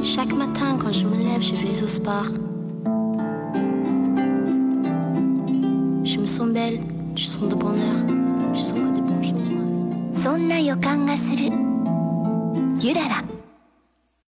Chaque matin quand je me lève, je vais au sport. Je me sens belle, je sens de bonheur, je sens que des bonnes choses m'arrivent. そんな予感がするゆらら